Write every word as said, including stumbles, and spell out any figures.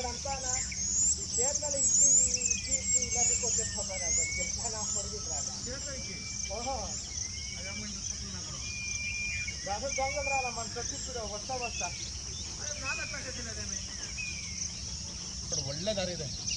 ಅక్కడ ಅಂತಾನ ಈ ಸೇತ್ನಲ್ಲಿ ಇಕ್ಕಿ ಇಕ್ಕಿ ಇಕ್ಕಿ ಇಲಾಖೆ ಕೊಟ್ಟಿರ್ತಾರ ಅದಕ್ಕೆ ನಾವು ಹೊಡೆದಿದ್ರಲ್ಲ ಓಹೋ ಅದು ಜಂಗಲ್ರಲ್ಲ మన ಸತ್ತಿತ್ತು ವರ್ಷ ವರ್ಷ ಒಳ್ಳೆ ದಾರಿ ಇದೆ.